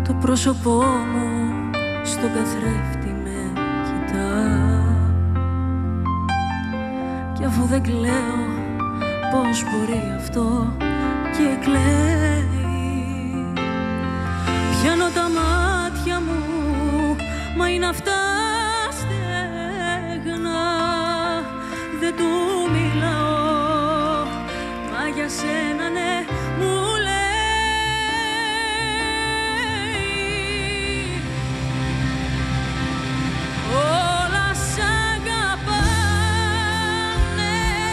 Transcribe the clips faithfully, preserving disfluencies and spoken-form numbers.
Το πρόσωπό μου στο καθρέφτη με κοιτά. Κι αφού δεν κλαίω, πώς μπορεί αυτό και κλαίει. Πιάνω τα μάτια μου, μα είναι αυτά στεγνά. Δεν του μιλάω, μα για σένα ναι μου λέει. Όλα σ' αγαπάνε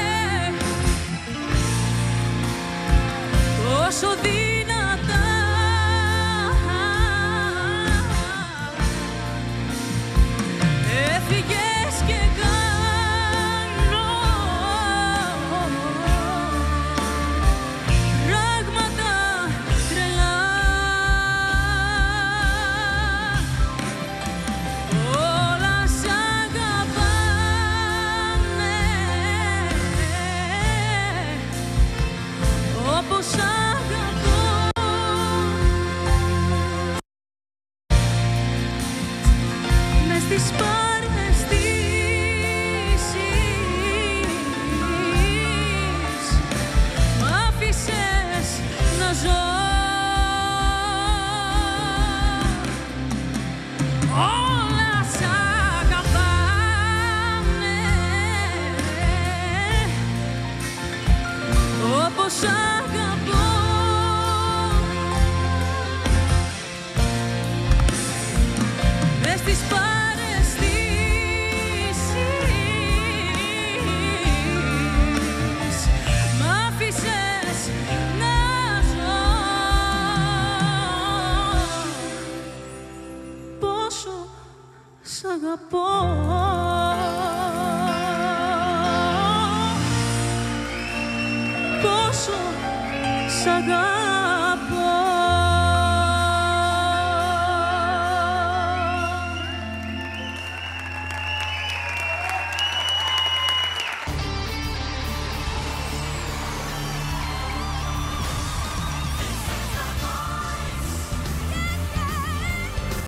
τόσο δυνατά. Έφυγες και κάνω πράγματα τρελά. Όλα σ' αγαπάνε όπως αγαπώ. Μες στις παρεστήσεις μ' άφησες να ζω. Όλα σ' αγαπάνε όπως αγαπώ. Μες στις παρεστήσεις μ' άφησες να ζω. Πόσο σ' αγαπώ. Πόσο σ' αγαπώ.